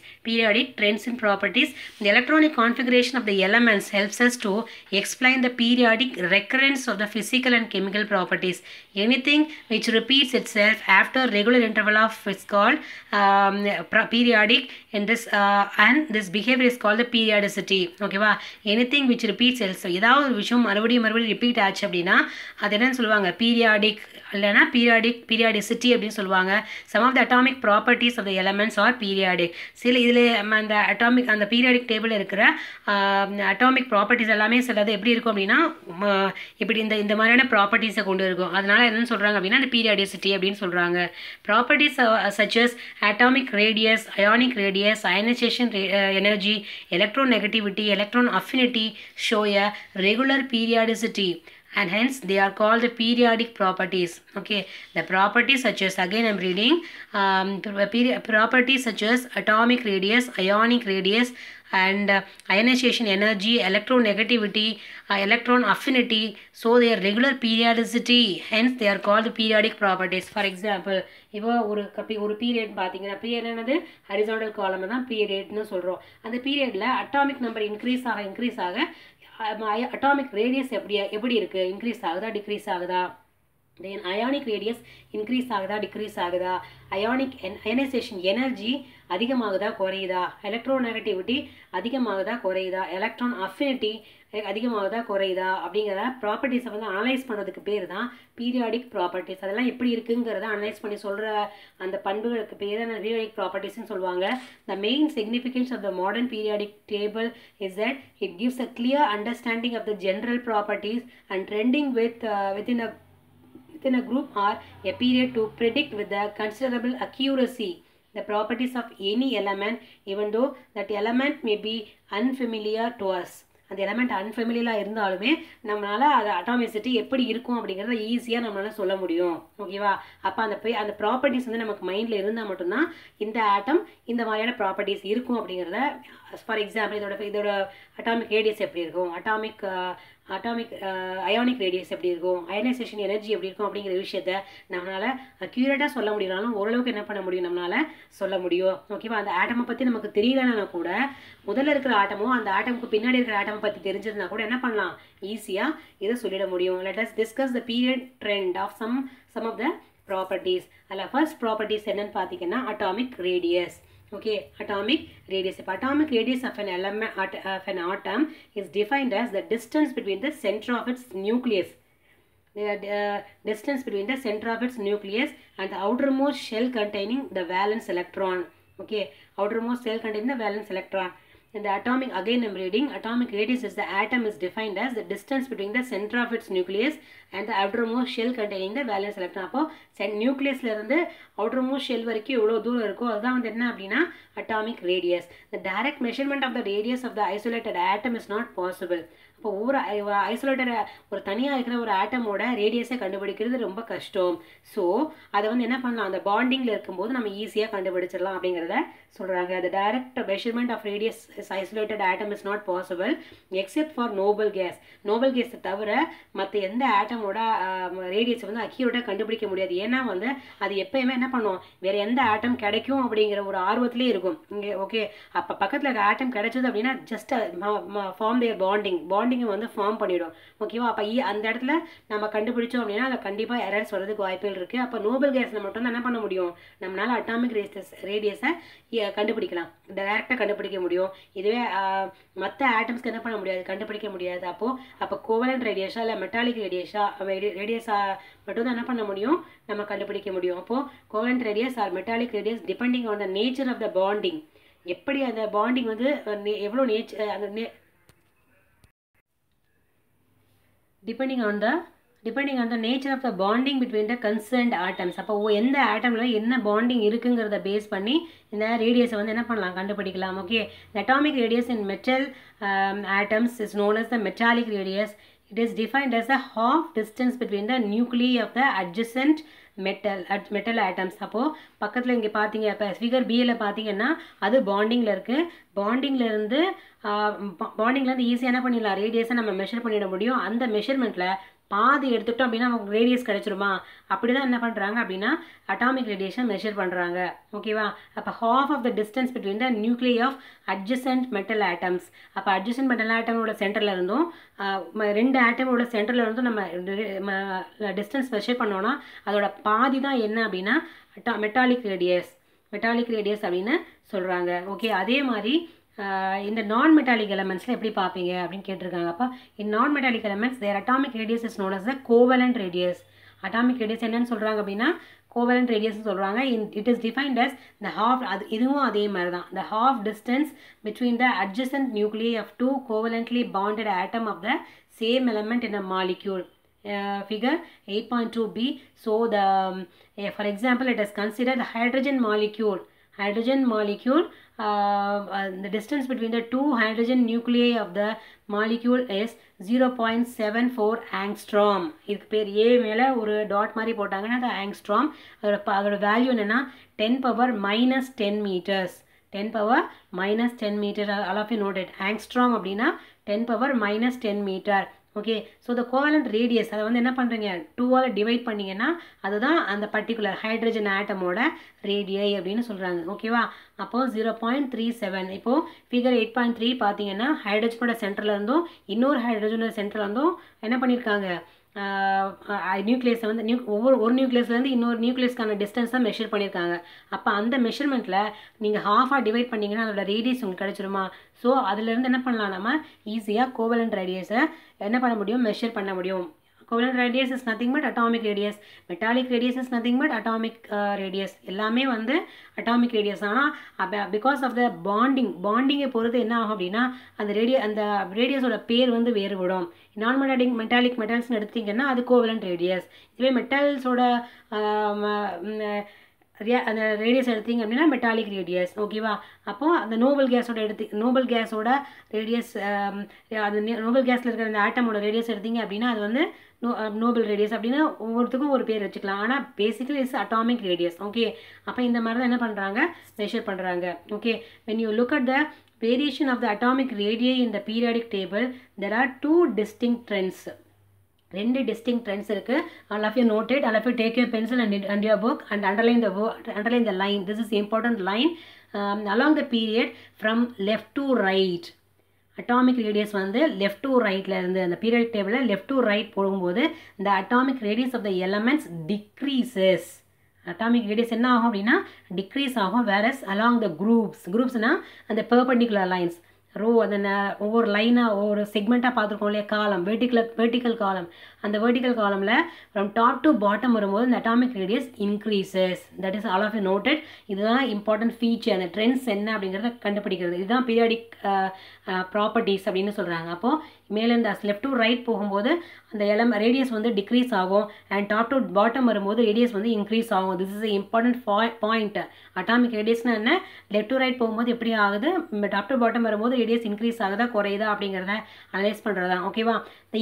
The electronic configuration of the elements helps us to explain the periodic recurrence of the physical and chemical properties. Anything which repeats itself after regular interval of is called periodic in this and this behavior is called the periodicity ஓகேவா. anything which repeats itself, ஏதாவது ஒரு விஷயம் மறுபடியும் repeat ஆச்சு அப்படின்னா அது என்னன்னு சொல்லுவாங்க, பீரியாடிக் இல்லைனா பீரியாடிசிட்டி அப்படின்னு சொல்லுவாங்க. some of the atomic properties of the elements are periodic. சில இதில் அந்த அந்த பீரியாடிக் டேபிள் இருக்கிற அட்டாமிக் ப்ராப்பர்ட்டிஸ் எல்லாமே சிலது எப்படி இருக்கும் அப்படின்னா இப்படி இந்த மாதிரியான ப்ராப்பர்ட்டிஸை கொண்டு இருக்கும். அதனால என்னன்னு சொல்கிறாங்க அப்படின்னா அந்த பீரியாடிசிட்டி அப்படின்னு சொல்கிறாங்க. Properties such as atomic radius, ionic radius, ionization energy, electronegativity, electron affinity show a regular periodicity and hence they are called the periodic properties. Okay, the properties such as, again I'm reading, properties such as atomic radius, ionic radius and ionization energy, electronegativity, electron affinity, so they are regular periodicity, hence they are called periodic properties. For example, இப்போ ஒரு period பார்த்தீங்கன்னா period என்னது horizontal காலம் தான் பீரியட்னு சொல்கிறோம். அந்த பீரியடில் atomic number increase ஆக அட்டாமிக் ரேடியஸ் எப்படி இருக்குது, இன்க்ரீஸ் ஆகுதா டிக்ரீஸ் ஆகுதா, தென் அயானிக் ரேடியஸ் இன்க்ரீஸ் ஆகுதா டிக்ரீஸ் ஆகுதா, அயனைசேஷன் எனர்ஜி அதிகமாகுதா குறையுதா, எலக்ட்ரோநெகட்டிவிட்டி அதிகமாகுதா குறையுதா, எலக்ட்ரான் அஃபினிட்டி அதிகமாகுதா குறையுதா அப்படிங்கிற ப்ராப்பர்ட்டிஸை வந்து அனலைஸ் பண்ணுறதுக்கு பேர் தான் பீரியாடிக் ப்ராப்பர்ட்டிஸ். அதெல்லாம் எப்படி இருக்குங்கிறத அனலைஸ் பண்ணி சொல்கிற அந்த பண்புகளுக்கு பேர் தான் பீரியாடிக் ப்ராப்பர்ட்டிஸ்ன்னு சொல்லுவாங்க. The main significance of the modern periodic table is that it gives a clear understanding of the general properties and trending within a group or a period to predict with a considerable accuracy the properties of any element even though that element may be unfamiliar to us. அந்த element அன்ஃபெமிலியராக இருந்தாலுமே நம்மளால் அது atomicity எப்படி இருக்கும் அப்படிங்கிறத ஈஸியாக நம்மளால் சொல்ல முடியும் ஓகேவா. அப்போ அந்த ப்ராப்பர்ட்டிஸ் வந்து நமக்கு மைண்டில் இருந்தால் மட்டும்தான் இந்த ஆட்டம் இந்த மாதிரியான ப்ராப்பர்ட்டிஸ் இருக்கும் அப்படிங்கிறத. ஃபார் எக்ஸாம்பிள் இதோட அட்டாமிக் ரேடியஸ் எப்படி இருக்கும், அயானிக் ரேடியஸ் எப்படி இருக்கும், அயனைசேஷன் எனர்ஜி எப்படி இருக்கும் அப்படிங்கிற விஷயத்த நம்மளால் அக்யூரேட்டாக சொல்ல முடியலனாலும் ஓரளவுக்கு என்ன பண்ண முடியும், நம்மளால் சொல்ல முடியும் ஓகேவா. அந்த ஆட்டமை பற்றி நமக்கு தெரியலன்னா கூட முதல்ல இருக்கிற ஆட்டமோ அந்த ஆட்டமுக்கு பின்னாடி இருக்கிற ஆட்டமை பற்றி தெரிஞ்சதுனா கூட என்ன பண்ணலாம், ஈஸியாக இதை சொல்லிட முடியும். Let us discuss the period trend of some of the properties. அதில் ஃபர்ஸ்ட் ப்ராப்பர்ட்டிஸ் என்னன்னு பார்த்தீங்கன்னா atomic radius. Okay, atomic radius. If atomic radius of an element of an atom is defined as the distance between the center of its nucleus, the distance between the center of its nucleus and the outermost shell containing the valence electron. Okay, outermost shell containing the valence electron. In the atomic, again I'm reading, atomic radius is the atom is defined as the distance between the center of its nucleus and the outermost shell containing the valence electron. அப்போ நியூக்ளியஸ்ல இருந்து outermost shell வரைக்கும் எவ்வளோ தூரம் இருக்கோ அதுதான் வந்து என்ன அப்படின்னா atomic radius. The direct measurement of the radius of the isolated atom is not possible. அப்போ ஒவ்வொரு ஐசோலேட்டட் ஒரு தனியாக இருக்கிற ஒரு ஆட்டமோட ரேடியஸை கண்டுபிடிக்கிறது ரொம்ப கஷ்டம். ஸோ அதை வந்து என்ன பண்ணலாம், அந்த பாண்டிங்கில் இருக்கும்போது நம்ம ஈஸியாக கண்டுபிடிச்சிடலாம் அப்படிங்கிறத சொல்கிறாங்க. The direct measurement of radius is isolated atom is not possible except for noble gas. Noble கேஸை தவிர மற்ற எந்த ஆட்டமோட ரேடியஸை வந்து அக்யூரேட்டாக கண்டுபிடிக்க முடியாது. ஏன்னா வந்து அது எப்பயுமே என்ன பண்ணும், வேறு எந்த ஆட்டம் கிடைக்கும் அப்படிங்கிற ஒரு ஆர்வத்திலே இருக்கும் இங்கே. ஓகே, அப்போ பக்கத்தில் இருக்க ஆட்டம் கிடைச்சது அப்படின்னா ஜஸ்ட் ஃபார்ம் தேர் பாண்டிங்கை வந்து ஃபார்ம் பண்ணிவிடும். ஓகேவா, அப்போ அந்த இடத்துல நம்ம கண்டுபிடிச்சோம் அப்படின்னா அதை கண்டிப்பாக எரர்ஸ் வர்றதுக்கு வாய்ப்புகள் இருக்குது. அப்போ நோபல் கேஸில் மட்டும் தான் என்ன பண்ண முடியும், நம்மளால் அட்டாமிக் ரேடியஸை கண்டுபிடிக்கலாம், டைரெக்டாக கண்டுபிடிக்க முடியும். இதுவே மற்ற ஆட்டம்ஸ்க்கு என்ன பண்ண முடியாது, கண்டுபிடிக்க முடியாது. அப்போ கோவலண்ட் ரேடியஸா இல்லை மெட்டாலிக் ரேடியஸா மட்டும் தான் என்ன பண்ண முடியும், நம்ம கண்டுபிடிக்க முடியும். அப்போது covalent radius or metallic radius depending on the nature of the bonding. எப்படி அந்த பாண்டிங் வந்து எவ்வளோ நேச்சர் அந்த depending on the nature of the bonding between the concerned atoms. அப்போ எந்த ஆட்டம்ல என்ன பாண்டிங் இருக்குங்கிறத பேஸ் பண்ணி இந்த ரேடியஸை வந்து என்ன பண்ணலாம், கண்டுபிடிக்கலாம். Okay, the atomic radius in metal atoms is known as the metallic radius. It is defined as the half distance between the nuclei of the adjacent metal atoms. அப்போது பக்கத்தில் இங்கே பார்த்தீங்க, இப்போ ஃபிகர் பியில் பார்த்தீங்கன்னா அது பாண்டிங்கில் இருக்குது. பாண்டிங்லேருந்து ஈஸியாக என்ன பண்ணிடலாம், ரேடியஸை நம்ம மெஷர் பண்ணிட முடியும். அந்த மெஷர்மெண்ட்டில் பாதி எடுத்துட்டோம் அப்படின்னா நமக்கு ரேடியஸ் கிடைச்சிருமா, அப்படி தான் என்ன பண்ணுறாங்க அப்படின்னா அட்டாமிக் ரேடியேஷன் மெஷர் பண்ணுறாங்க. ஓகேவா, அப்போ half of the distance between the nuclei of adjacent metal atoms. அப்போ adjacent metal atomோட சென்டரில் இருந்தும் ரெண்டு ஆட்டமோட சென்டரில் இருந்தும் நம்ம டிஸ்டன்ஸ் மெஷர் பண்ணோன்னா அதோட பாதி தான் என்ன அப்படின்னா மெட்டாலிக் ரேடியஸ் அப்படின்னு சொல்கிறாங்க. ஓகே, அதே மாதிரி இந்த நான் மெட்டாலிக் எலமெண்ட்ஸில் எப்படி பார்ப்பீங்க அப்படின்னு கேட்டிருக்காங்க. அப்போ in non-metallic elements their atomic radius is known as the covalent radius. Atomic radius என்னன்னு சொல்கிறாங்க அப்படின்னா கோவலண்ட் ரேடியஸ் சொல்கிறாங்க. It is defined as the half, இதுவும் அதே மாதிரி தான், the half distance between the adjacent nuclei of two covalently bonded atom of the same element in a molecule. Figure 8.2b. So for example, let us consider the hydrogen molecule. The distance between the two hydrogen nuclei of the molecule is 0.74 angstrom. இதுக்கு பேர் ஏ மேலே ஒரு dot மாதிரி போட்டாங்கன்னா அது angstrom. அதோட value என்னென்னா 10 power minus 10 meters. 10 power minus 10 meter. All of you noted. Angstrom அப்படின்னா 10 power minus 10 meter. Okay, so the covalent radius அதை வந்து என்ன பண்ணுறீங்க, 2ஆல் டிவைட் பண்ணிங்கன்னா அதுதான் அந்த பர்டிகுலர் ஹைட்ரஜன் ஆட்டமோட ரேடியை அப்படின்னு சொல்கிறாங்க. ஓகேவா, அப்போது 0.37. இப்போது ஃபிகர் 8.3 பார்த்தீங்கன்னா ஹைட்ரஜனோட சென்டரில் இருந்தும் இன்னொரு ஹைட்ரஜனோட சென்டரில் இருந்தும் என்ன பண்ணியிருக்காங்க, நியூக்ளியஸை வந்து ஒரு நியூக்ளியஸ்லேருந்து இன்னொரு நியூக்ளியஸ்க்கான டிஸ்டன்ஸாக மெஷர் பண்ணியிருக்காங்க. அப்போ அந்த மெஷர்மெண்ட்டில் நீங்கள் ஹாஃபாக டிவைட் பண்ணிங்கன்னா அதோட ரேடியஸ் உங்களுக்கு கிடச்சிருமா. ஸோ அதுலேருந்து என்ன பண்ணலாம், நம்ம ஈஸியாக கோவலண்ட் ரேடியஸை என்ன பண்ண முடியும், மெஷர் பண்ண முடியும். Covalent radius is nothing but atomic radius. Metallic radius is nothing but atomic radius. எல்லாமே வந்து அட்டாமிக் ரேடியஸ். ஆனால் பிகாஸ் ஆஃப் த பாண்டிங்கை பொறுத்து என்ன ஆகும் அப்படின்னா அந்த ரேடியஸோட பேர் வந்து வேறுபடும். நான் மெட்டாலிக் மெட்டல்ஸ்னு எடுத்திங்கன்னா அது கோவலண்ட் ரேடியஸ். இதுவே மெட்டல்ஸோட அந்த ரேடியஸ் எடுத்திங்க அப்படின்னா மெட்டாலிக் ரேடியஸ். ஓகேவா, அப்போது அந்த நோபல் கேஸோட ரேடியஸ், அந்த நோபல் கேஸில் இருக்கிற அந்த ஆட்டமோட ரேடியஸ் எடுத்திங்க அப்படின்னா அது வந்து நோபல் ரேடியஸ் அப்படின்னு ஒவ்வொருத்துக்கும் ஒரு பேர் வச்சுக்கலாம். ஆனால் basically it's atomic radius. Okay, அப்போ இந்த மாதிரி தான் என்ன பண்ணுறாங்க, மெஷர் பண்ணுறாங்க. Okay, when you look at the variation of the atomic radii in the periodic table, there are two distinct trends. ரெண்டு டிஸ்டிங் ட்ரெண்ட்ஸ் இருக்குது. all of you noted, all of you take your pencil and your book and underline the line. This is the important line. Along the period from left to right, atomic radius வந்து left to ரைட்டில் இருந்து அந்த periodic டேபிளில் left to right போகும்போது இந்த atomic radius of the elements decreases. Atomic radius என்ன ஆகும் அப்படின்னா டிக்ரீஸ் ஆகும். வேரஸ் அலாங் த குரூப்ஸ்னால் அந்த பெர்பெண்டிகுலர் லைன்ஸ் ரோ அந்த ஒவ்வொரு லைனாக ஒவ்வொரு செக்மெண்ட்டாக பார்த்துருக்கோம் இல்லையா, காலம் வெர்டிக்கல் காலம். அந்த வெர்டிக்கல் காலமில் ஃப்ரம் டாப் டு பாட்டம் வரும்போது இந்த atomic radius increases. That is all of you noted. இதுதான் இம்பார்ட்டன்ட் ஃபீச்சர், அந்த ட்ரெண்ட்ஸ் என்ன அப்படிங்கிறத கண்டுபிடிக்கிறது. இதுதான் பீரியாடிக் ப்ராப்பர்ட்டிஸ் அப்படின்னு சொல்கிறாங்க. அப்போது மேலேருந்து லெஃப்ட் டு ரைட் போகும்போது அந்த ரேடியஸ் வந்து டிக்ரீஸ் ஆகும். அண்ட் டாப் டு பாட்டம் வரும்போது ரேடியஸ் வந்து இன்க்ரீஸ் ஆகும். This is important point. Atomic ரேடியஸ்னால் என்ன, லெஃப்ட் டு ரைட் போகும்போது எப்படி ஆகுது, டாப் டு பாட்டம் வரும்போது ரேடியஸ் இன்க்ரீஸ் ஆகுதா குறையுதா அப்படிங்கிறத அனலைஸ் பண்ணுறதா. ஓகேவா.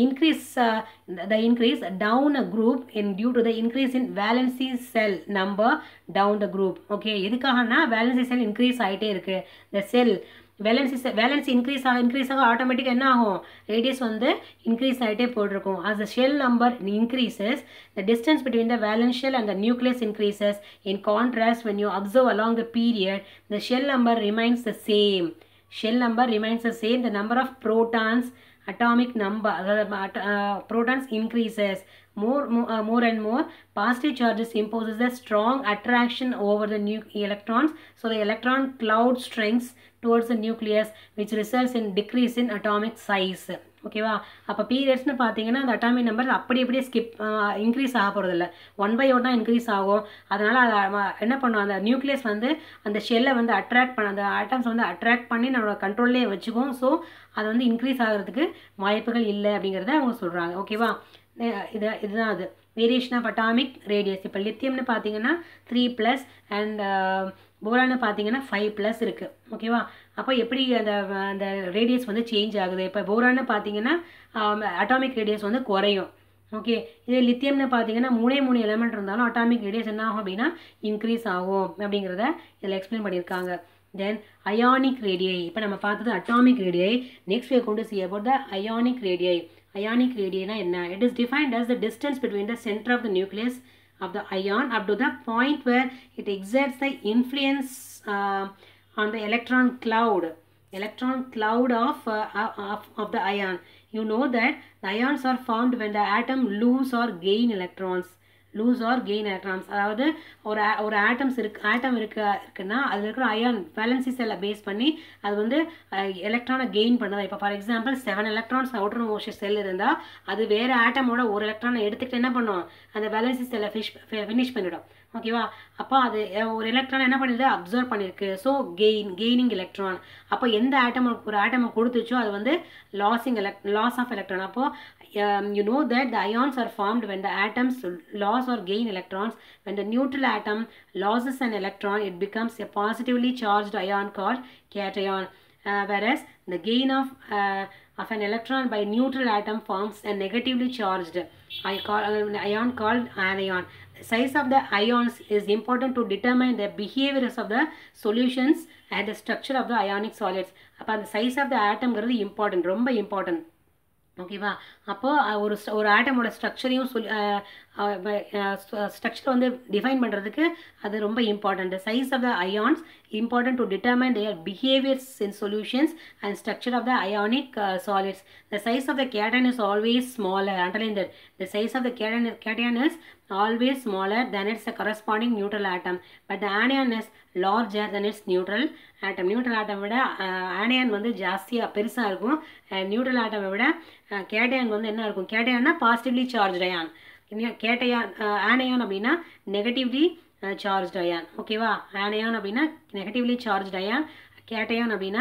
The increase down a group in due to the increase in valency cell number down the group. Okay, எதுக்காகனா valency cell increase ஆகிட்டே இருக்கு. The cell வேலன்சி இன்க்ரீஸ் ஆக ஆட்டோமேட்டிக்காக என்ன ஆகும், ரேடியஸ் வந்து இன்க்ரீஸ் ஆகிட்டே போட்டிருக்கும். as the shell number increases the distance between the valence shell and the nucleus increases. In contrast, when you observe along the period, the shell number remains the same. The number of protons, atomic number, protons increases. More and more positive charges imposes a strong attraction over the electrons, so the electron cloud shrinks towards the nucleus, which results in decrease in atomic size. ஓகேவா. அப்போ பீரியட்ஸ்னு பார்த்தீங்கன்னா அந்த atomic number அப்படியே increase ஆக போகிறதில்ல, 1/1 increase ஆகும். அதனால் அதை என்ன பண்ணும், அந்த நியூக்ளியஸ் வந்து அந்த ஷெல்லை வந்து அட்ராக்ட் பண்ண, அந்த ஆட்டம்ஸ் வந்து அட்ராக்ட் பண்ணி நம்மளோட கண்ட்ரோல்லே வச்சுக்கும். ஸோ அது வந்து இன்க்ரீஸ் ஆகிறதுக்கு வாய்ப்புகள் இல்லை அப்படிங்கிறத அவங்க சொல்கிறாங்க. ஓகேவா. இதுதான் அது வேரியேஷன் ஆஃப் அட்டாமிக் ரேடியஸ். இப்போ லித்தியம்னு பார்த்தீங்கன்னா 3+ அண்ட் போரான்னு பார்த்தீங்கன்னா 5+ இருக்குது. ஓகேவா. அப்போ எப்படி அந்த ரேடியஸ் வந்து சேஞ்ச் ஆகுது. இப்போ போரான்னு பார்த்தீங்கன்னா அட்டாமிக் ரேடியஸ் வந்து குறையும். ஓகே. இதே லித்தியம்னு பார்த்தீங்கன்னா 3 எலிமெண்ட் இருந்தாலும் அட்டாமிக் ரேடியஸ் என்ன ஆகும் அப்படின்னா இன்க்ரீஸ் ஆகும் அப்படிங்கிறத இதில் எக்ஸ்பிளைன் பண்ணியிருக்காங்க. Then ionic radii. இப்போ நம்ம பார்த்தது atomic radii. Next we are going to see about the ionic radii. Ionic radii na enna? It is defined as the distance between the center of the nucleus of the ion up to the point where it exerts the influence on the electron cloud of the ion. You know that the ions are formed when the atom lose or gain electrons. அதாவது ஒரு ஆட்டம் இருக்குன்னா அதில் இருக்கிற ion valency செல்லை base பண்ணி அது வந்து எலக்ட்ரானை கெயின் பண்ணுதா. இப்போ for example 7 electrons outermost shell இருந்தால் அது வேறு ஆட்டமோட ஒரு எலக்ட்ரானை எடுத்துக்கிட்டு என்ன பண்ணும், அந்த வேலன்சி செல்லை ஃபினிஷ் பண்ணிவிடும். ஓகேவா. அப்போ அது ஒரு எலக்ட்ரான் என்ன பண்ணிடுது, அப்சர்வ் பண்ணியிருக்கு. So gaining electron. அப்போ எந்த ஒரு ஆட்டமை கொடுத்துச்சோ அது வந்து லாஸ் ஆஃப் எலக்ட்ரான். அப்போது you know that the ions are formed when the atoms lose or gain electrons. When the neutral atom loses an electron, it becomes a positively charged ion called cation. Whereas the gain of an electron by neutral atom forms a negatively charged ion called anion. The size of the ions is important to determine the behaviors of the solutions and the structure of the ionic solids. அப்போ அந்த size of the ஆட்டம்ங்கிறது important, ரொம்ப important. ஓகேவா. அப்போது ஒரு ஆட்டமோட ஸ்ட்ரக்சரையும் structure வந்து define பண்ணுறதுக்கு அது ரொம்ப important. Size of the ions important to determine their behaviors in solutions and structure of the ionic solids. The size of the cation is always smaller. Underline that. The size of the cation is always smaller than its corresponding neutral atom, but the anion is larger than its neutral atom. Neutral atom விட anion வந்து ஜாஸ்தியாக பெருசாக இருக்கும். Neutral ஆட்டம் விட cation வந்து என்ன இருக்கும், cationனா பாசிட்டிவ்லி சார்ஜ்ட் அயான், anion அப்படின்னா நெகட்டிவ்லி charged ion. ஓகேவா. anion அப்படின்னா நெகட்டிவ்லி சார்ஜ்ட் அயான், கேட்டயான் அப்படின்னா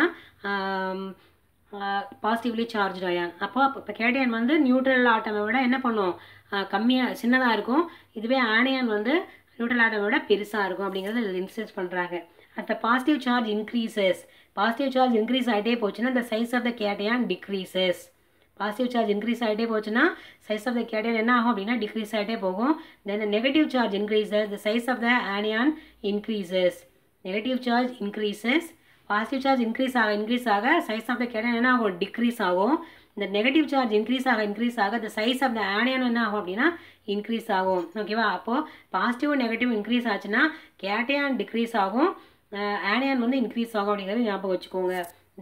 பாசிட்டிவ்லி சார்ஜ்ட் அயான். அப்போ இப்போ கேட்டயான் வந்து நியூட்ரல் ஆட்டமை விட என்ன பண்ணும், சின்னதாக இருக்கும். இதுவே ஆனியான் வந்து நியூட்ரல் ஆட்டமை விட பெருசாக இருக்கும் அப்படிங்கிறத இதில் இன்சர்ட் பண்ணுறாங்க. at the positive charge increases, ஆகிட்டே போச்சுன்னா the size of the cation decreases. Positive charge increase ஆகிட்டே போச்சுன்னா சைஸ் ஆஃப் த கேட்டையான் என்ன ஆகும் அப்படின்னா டிக்ரீஸ் ஆகிட்டே போகும். Then negative charge increases, the size of the anion increases. Negative charge increases, positive charge increase ஆக சைஸ் ஆஃப் த கேட்டையான் என்ன ஆகும், டிக்ரீஸ் ஆகும். இந்த நெகட்டிவ் சார்ஜ் இன்க்ரீஸ் ஆக the size of the anion என்ன ஆகும் அப்படின்னா இன்க்ரீஸ் ஆகும். ஓகேவா. அப்போது பாசிட்டிவ் நெகட்டிவ் இன்க்ரீஸ் ஆச்சுன்னா கேட்டையான் டிக்ரீஸ் ஆகும், ஆனியான் வந்து இன்க்ரீஸ் ஆகும் அப்படிங்கிறது ஞாபகம் வச்சுக்கோங்க. தென்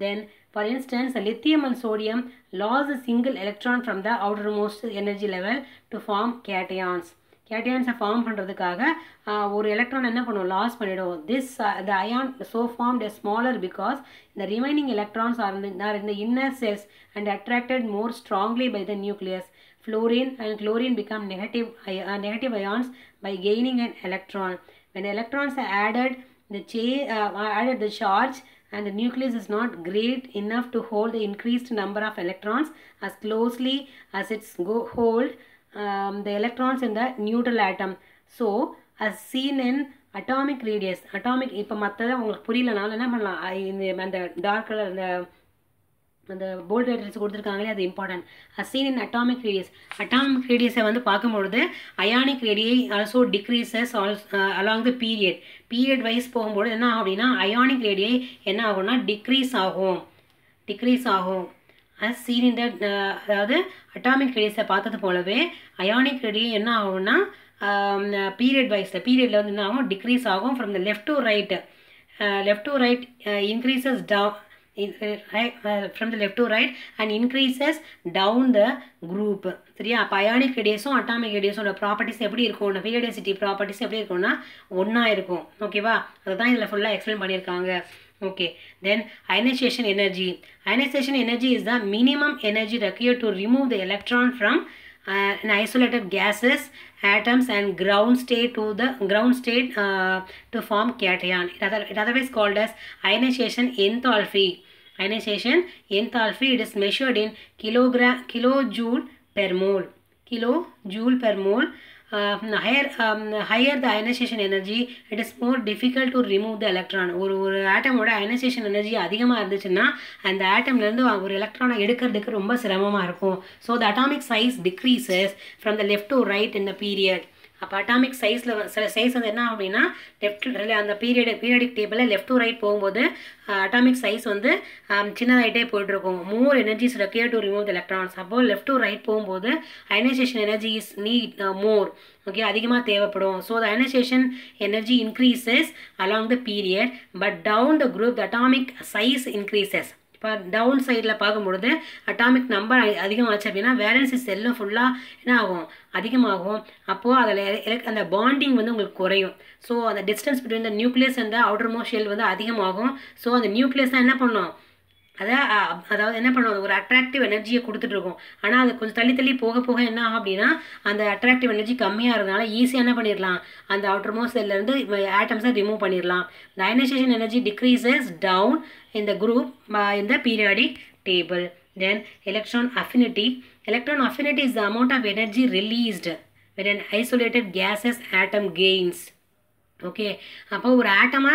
For instance, lithium and sodium lost a single electron from the outermost energy level to form cations. Cations form பண்றதுக்காக ஒரு எலக்ட்ரான் என்ன பண்ணும், லாஸ் பண்ணிடும். This the ion so formed is smaller because the remaining electrons are in the inner cells and attracted more strongly by the nucleus. Fluorine and chlorine become negative ions by gaining an electron. When electrons are added, the charge and the nucleus is not great enough to hold the increased number of electrons as closely as it's hold the electrons in the neutral atom. So, as seen in atomic radius, இப்போ மற்றதை உங்களுக்கு புரியலனாலும் என்ன பண்ணலாம், அந்த dark colour அந்த bold letters கொடுத்துருக்காங்களே அது important. as seen in atomic radius வந்து பார்க்கும்பொழுது ionic radii also decreases along the period wise போகும்போது என்ன ஆகும் அப்படின்னா அயானிக் ரேடியை என்ன ஆகும்னா டிக்ரீஸ் ஆகும். as seen in that அதாவது அட்டாமிக் ரேடியஸை பார்த்தது போலவே அயானிக் ரேடியை என்ன ஆகும்னா பீரியடில் வந்து என்ன ஆகும், டிக்ரீஸ் ஆகும். from the left to right increases down from the left to right and increases down the group. சரியா? அப்போ அயானிக் ரேடியஸும் அட்டாமிக் ரேடியஸோட ப்ராப்பர்ட்டிஸ் எப்படி இருக்கும், பீரியாடிசிட்டி ப்ராப்பர்ட்டிஸ் எப்படி இருக்கும்னா ஒன்றா இருக்கும். ஓகேவா? அதுதான் இதில் ஃபுல்லாக எக்ஸ்பிளைன் பண்ணியிருக்காங்க. Okay, then ionization energy. Ionization energy is the minimum energy required to remove the electron from an isolated gases, atoms and ground state to form cation. It otherwise called as ionization enthalpy. Ionization enthalpy, it is measured in kilojoule per mole. Higher the ionization energy, it is more difficult to remove the electron. ஒரு ஆட்டமோட ionization energy அதிகமாக இருந்துச்சுன்னா அந்த ஆட்டம்லேருந்து ஒரு எலக்ட்ரானை எடுக்கிறதுக்கு ரொம்ப சிரமமாக இருக்கும். So the atomic size decreases from the left to right in the period. அப்போ அட்டாமிக் சைஸ் வந்து என்ன அப்படின்னா அந்த பீரியடிக் டேபிளில் லெஃப்ட் டு ரைட் போகும்போது அட்டாமிக் சைஸ் வந்து சின்னதாகிட்டே போயிட்டுருக்கும். More energies required to remove the electrons. அப்போது லெஃப்ட் டு ரைட் போகும்போது ionization energy is need more. Okay, அதிகமாக தேவைப்படும். So the ionization energy increases along the period, but down the group the atomic size increases. இப்போ down சைடில் பார்க்கும்பொழுது atomic number அதிகமாச்சு அப்படின்னா valency செல்லும் ஃபுல்லாக என்ன ஆகும், அதிகமாகும். அப்போது அதில் அந்த பாண்டிங் வந்து உங்களுக்கு குறையும். ஸோ அந்த distance between the nucleus and outermost shell வந்து அதிகமாகும். ஸோ அந்த நியூக்ளியஸ் தான் என்ன பண்ணும், அதாவது என்ன பண்ணுவோம், ஒரு அட்ராக்டிவ் எனர்ஜியை கொடுத்துட்ருக்கோம். ஆனால் அது கொஞ்சம் தள்ளி போக என்ன ஆகும் அப்படின்னா அந்த அட்ராக்டிவ் எனர்ஜி கம்மியாக இருந்தனால ஈஸியாக என்ன பண்ணிடலாம், அந்த அவுட்டர் மோஸ்ட் செல்லேருந்து ஆட்டம்ஸை ரிமூவ் பண்ணிடலாம். The ionization energy decreases down in the group in the periodic table. Then electron affinity. Electron affinity is the amount of energy released when an isolated gaseous atom gains. Okay, அப்போ ஒரு ஆட்டமை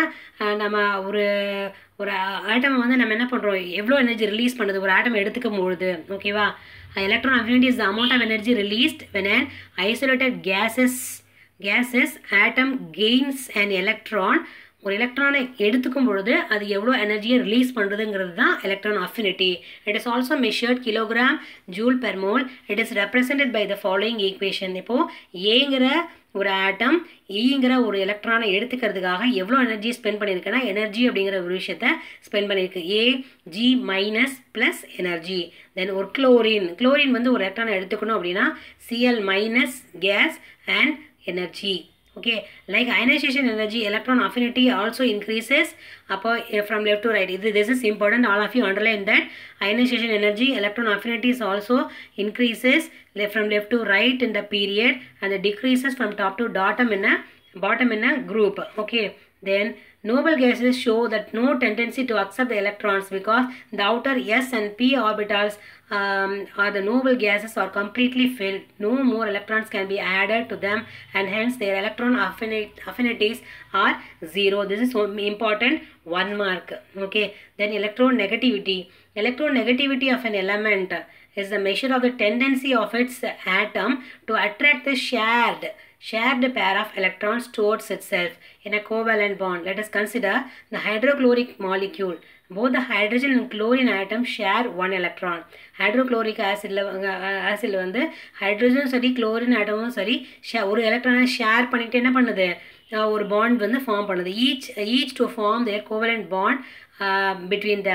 வந்து நம்ம என்ன பண்ணுறோம், எவ்வளோ energy release பண்ணுது ஒரு ஆட்டம் எடுத்துக்கும் பொழுது. ஓகேவா? Electron affinity is the amount of energy released when an isolated gases atom gains an electron. ஒரு எலக்ட்ரானை எடுத்துக்கும் பொழுது அது எவ்வளோ எனர்ஜியை ரிலீஸ் பண்ணுறதுங்கிறது தான் electron affinity. It is also measured kilogram joule per mole. It is represented by the following equation. இப்போது ஏங்கிற ஒரு ஆட்டம் ஈங்கிற ஒரு எலக்ட்ரானை எடுத்துக்கிறதுக்காக எவ்வளோ எனர்ஜி ஸ்பெண்ட் பண்ணியிருக்குன்னா எனர்ஜி அப்படிங்கிற ஒரு விஷயத்தை ஸ்பெண்ட் பண்ணியிருக்கு. AG minus plus energy. Then ஒரு குளோரின் வந்து ஒரு எலக்ட்ரானை எடுத்துக்கணும் அப்படின்னா Cl minus gas and energy. Okay, like ionization energy, electron affinity also increases from left to right. This is important. All of you underline that ionization energy, electron affinity is also increases from left to right in the period and it decreases from top to bottom in a group. Okay, then noble gases show that no tendency to accept the electrons because the outer s and p orbitals or the noble gases are completely filled. No more electrons can be added to them and hence their electron affinities are 0. This is important, 1 mark. Okay, then electronegativity. Electronegativity of an element is the measure of the tendency of its atom to attract the shared pair of electrons towards itself in a covalent bond. Let us consider the hydrochloric molecule. Both the hydrogen and chlorine atoms share 1 electron. Hydrochloric acid வந்து ஹைட்ரஜனும் சரி chlorine ஆட்டமும் சரி ஒரு எலக்ட்ரானை share பண்ணிட்டு என்ன பண்ணுது, ஒரு பாண்ட் வந்து ஃபார்ம் பண்ணுது. Each to form their covalent bond between them.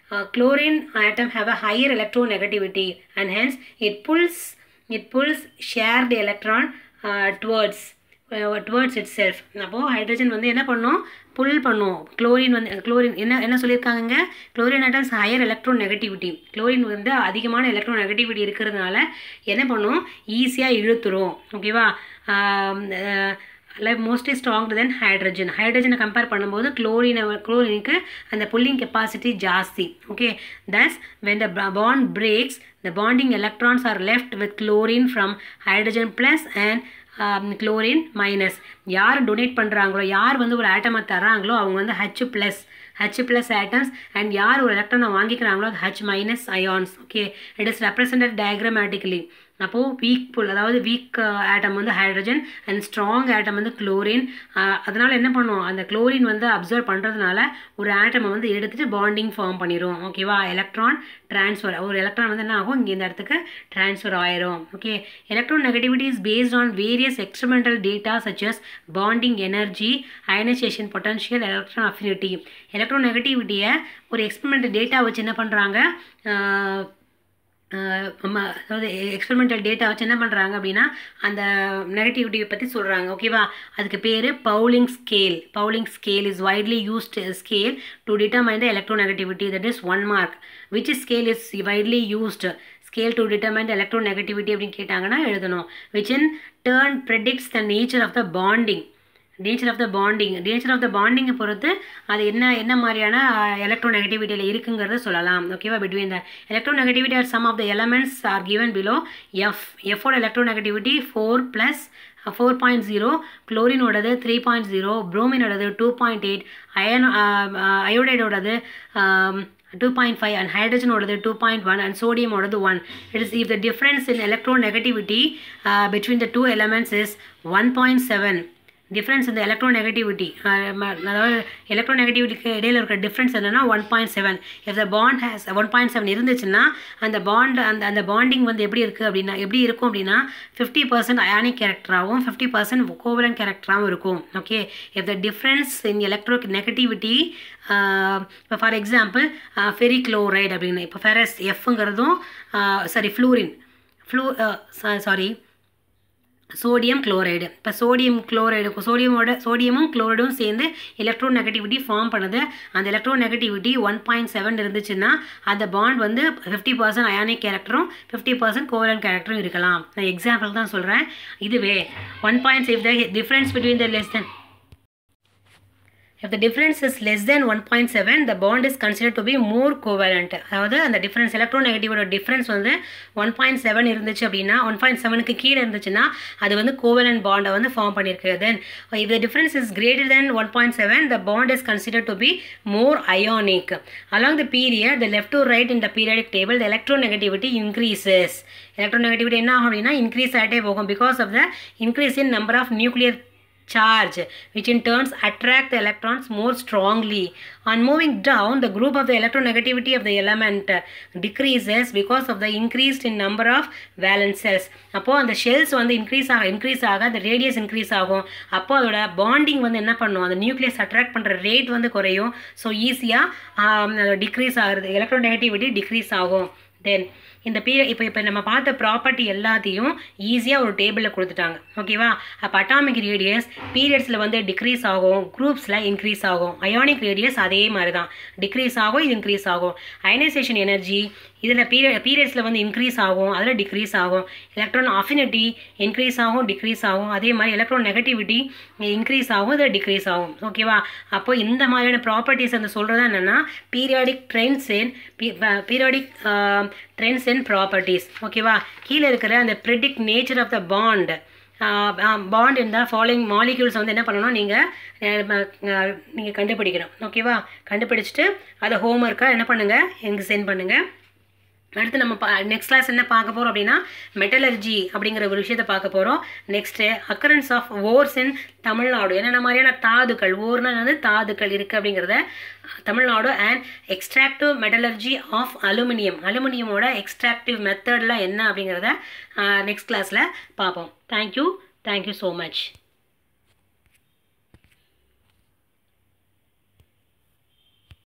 chlorine atom have a higher electronegativity and hence it pulls shared electron towards itself. அப்போ ஹைட்ரஜன் வந்து என்ன பண்ணும், புல் பண்ணும். குளோரின் என்ன சொல்லியிருக்காங்க, chlorine atoms higher electronegativity. Chlorine வந்து அதிகமான எலக்ட்ரோநெகட்டிவிட்டி இருக்கிறதுனால என்ன பண்ணும், ஈஸியாக இழுத்துரும். ஓகேவா, like mostly stronger than hydrogen. ஹைட்ரஜனை கம்பேர் பண்ணும்போது குளோரினுக்கு அந்த புல்லிங் கெப்பாசிட்டி ஜாஸ்தி. Okay, thus when the bond breaks, the bonding electrons are left with chlorine from hydrogen plus and chlorine minus. யார் டொனேட் பண்ணுறாங்களோ, யார் வந்து ஒரு ஆட்டமை தர்றாங்களோ அவங்க வந்து H plus atoms, and யார் ஒரு எலக்ட்ரானை வாங்கிக்கிறாங்களோ அது H minus ions. Okay, it is represented diagrammatically. அப்போது வீக் புல், அதாவது வீக் ஆட்டம் வந்து ஹைட்ரஜன் அண்ட் ஸ்ட்ராங் ஆட்டம் வந்து குளோரின். அதனால் என்ன பண்ணும், அந்த குளோரின் வந்து அப்சர்வ் பண்ணுறதுனால ஒரு ஆட்டமை வந்து எடுத்துகிட்டு பாண்டிங் ஃபார்ம் பண்ணிடும். ஓகேவா, எலக்ட்ரான் ட்ரான்ஸ்ஃபர், ஒரு எலக்ட்ரான் வந்து என்ன ஆகும், இங்கே இந்த இடத்துக்கு ட்ரான்ஸ்ஃபர் ஆயிரும். Okay, electron negativity is based on various experimental data such as bonding energy, ionization potential, electron affinity. Electron நெகட்டிவிட்டியை ஒரு எக்ஸ்பெரிமெண்டல் டேட்டா வச்சு என்ன பண்ணுறாங்க, அதாவது எக்ஸ்பெரிமெண்டல் டேட்டா வச்சு என்ன பண்ணுறாங்க அப்படின்னா அந்த நெகட்டிவிட்டியை பற்றி சொல்கிறாங்க. ஓகேவா, அதுக்கு பேர் Pauling scale. Pauling scale is widely used scale to determine the electronegativity. That is 1 mark. Which scale is widely used scale to determine the electronegativity அப்படின்னு கேட்டாங்கன்னா எழுதணும். Which in turn predicts the nature of the bonding. Nature of the பாண்டிங்கை பொறுத்து அது என்ன மாதிரியான எலக்ட்ரோநெகட்டிவிட்டியில் இருக்குங்கிறத சொல்லலாம். ஓகேவா, between the electronegativity are some of the elements are given below. எஃபோட எலக்ட்ரோநெகட்டிவிட்டி 4 + 4.0, குளோரினோடது 3.0, புரோமினோடது 2.8, அயோடைடோடது 2.5 and hydrogenோடது 2.1 and sodiumோடது 1. It is if the difference in electronegativity between the two elements is 1.7. Difference இந்த எலக்ட்ரோநெகட்டிவிட்டி, அதாவது எலக்ட்ரோநெகட்டிவிட்டிக்கு இடையில் இருக்கிற டிஃப்ரென்ஸ் என்னென்னா 1.7. இஃப் த பாண்ட் ஹேஸ் 1.7 இருந்துச்சுன்னா அந்த பாண்ட் அந்த பாண்டிங் வந்து எப்படி இருக்கும் அப்படின்னா 50% அயானிக் கேரக்டராகவும் 50% கோவலன்ட் கேரக்டராகவும் இருக்கும். Okay, if the difference in electronegativity, இப்போ ஃபார் எக்ஸாம்பிள் ஃபெரிக்ளோரைடு அப்படின்னு, இப்போ ஃபெரஸ் எஃப்ங்கிறதும் சோடியம் குளோரைடு. இப்போ சோடியமும் குளோரைடும் சேர்ந்து எலக்ட்ரோநெகட்டிவிட்டி ஃபார்ம் பண்ணுது. அந்த எலக்ட்ரோநெகட்டிவிட்டி 1.7 இருந்துச்சுன்னா அந்த பாண்ட் வந்து 50% அயானிக் கேரக்டரும் 50% கோவலன்ட் கேரக்டரும் இருக்கலாம். நான் எக்ஸாம்பிள் தான் சொல்கிறேன். இதுவே 1.7 the difference between the less than, if the difference is less than 1.7, the bond is considered to be more covalent. அதாவது அந்த டிஃப்ரென்ஸ் எலக்ட்ரோநெகட்டிவோட டிஃப்ரென்ஸ் வந்து 1.7 இருந்துச்சு அப்படின்னா 1.7க்கு கீழே இருந்துச்சுன்னா அது வந்து கோவலன்ட் பாண்டை வந்து ஃபார்ம் பண்ணியிருக்கு. Then if the difference is greater than 1.7, the bond is considered to be more ionic. Along the period, the left to right in the periodic table, the electronegativity increases. Electronegativity என்ன ஆகும் அப்படின்னா increase ஆகிட்டே போகும் because of the increase in number of nuclear charge, which in turn attract the electrons more strongly. On moving down, the group of the electronegativity of the element decreases because of the increased in number of valence cells. அப்போ அந்த shells வந்து increase ஆக அந்த radius increase ஆகும். அப்போ அதோட bonding வந்து என்ன பண்ணும், அந்த நியூக்ளியஸ் அட்ராக்ட் பண்ணுற ரேட் வந்து குறையும். ஸோ ஈஸியாக டிக்ரீஸ் ஆகுது, எலக்ட்ரோநெகட்டிவிட்டி டிக்ரீஸ் ஆகும். தென் இந்த இப்போ நம்ம பார்த்த ப்ராப்பர்ட்டி எல்லாத்தையும் ஈஸியாக ஒரு டேபிளில் கொடுத்துட்டாங்க. ஓகேவா, அப்போ அட்டாமிக் ரேடியஸ் பீரியட்ஸில் வந்து டிக்ரீஸ் ஆகும், குரூப்ஸில் இன்க்ரீஸ் ஆகும். அயானிக் ரேடியஸ் அதே மாதிரி தான், டிக்ரீஸ் ஆகும், இது இன்க்ரீஸ் ஆகும். அயனைசேஷன் எனர்ஜி இதில் பீரியட்ஸில் வந்து இன்க்ரீஸ் ஆகும், அதில் டிக்ரீஸ் ஆகும். எலக்ட்ரான் அஃபினிட்டி இன்க்ரீஸ் ஆகும், டிக்ரீஸ் ஆகும். அதே மாதிரி எலக்ட்ரான் நெகட்டிவிட்டி இன்க்ரீஸ் ஆகும், அதில் டிக்ரீஸ் ஆகும். ஓகேவா, அப்போ இந்த மாதிரியான ப்ராப்பர்ட்டிஸ் அந்த சொல்கிறது என்னென்னா பீரியாடிக் ட்ரெண்ட்ஸ் அண்ட் ப்ராப்பர்ட்டிஸ். ஓகேவா, கீழே இருக்கிற அந்த predict nature of the bond இந்த ஃபாலோயிங் மாலிக்யூல்ஸ் வந்து என்ன பண்ணணும், நீங்கள் கண்டுபிடிக்கணும். ஓகேவா, கண்டுபிடிச்சிட்டு அதை ஹோம்ஒர்க்காக என்ன பண்ணுங்கள், எனக்கு சென்ட் பண்ணுங்கள். அடுத்து நம்ம நெக்ஸ்ட் கிளாஸ் என்ன பார்க்க போகிறோம் அப்படின்னா மெட்டலர்ஜி அப்படிங்கிற ஒரு விஷயத்தை பார்க்க போகிறோம். Next occurrence of ores in Tamil Nadu, என்னென்ன மாதிரியான தாதுக்கள், ஓர்னா வந்து தாதுக்கள் இருக்குது அப்படிங்கிறத Tamil Nadu, and extractive metallurgy of அலுமினியமோட எக்ஸ்ட்ராக்டிவ் மெத்தட்லாம் என்ன அப்படிங்கிறத நெக்ஸ்ட் கிளாஸில் பார்ப்போம். Thank you so much.